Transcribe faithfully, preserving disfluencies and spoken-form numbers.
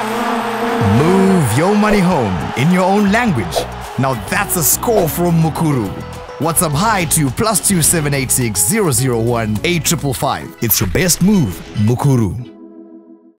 Move your money home in your own language. Now that's a score from Mukuru. WhatsApp hi to plus two seven eight six zero zero one eight five five five. It's your best move, Mukuru.